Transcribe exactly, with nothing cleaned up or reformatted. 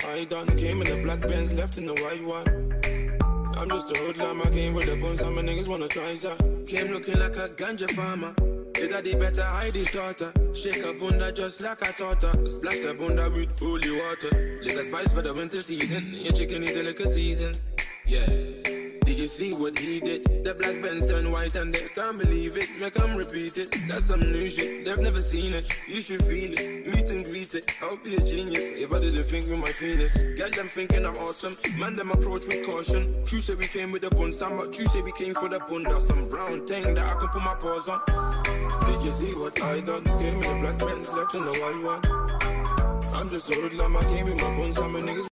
I done came in the black Benz, left in the white one. I'm just a hoodlum, I came with a bun, some niggas wanna try, sir. Came looking like a ganja farmer. The daddy better hide his daughter. Shake a bunda just like I taught her. Splash the bunda with holy water. Liquor spice for the winter season. Your chicken is a liquor season. Yeah. Did you see what he did? The black Benz turned white and they can't believe it. Make them repeat it. That's some new shit. They've never seen it. You should feel it. Meet and greet it. I'll be a genius if I didn't think with my penis. Get them thinking I'm awesome. Man, them approach with caution. True say we came with the bun, some but true say we came for the bunda. Some round thing that I can put my paws on. Did you see what I done? Came in the black Benz, left in the white one. I'm just a hoodlum, I came with my bun, some niggas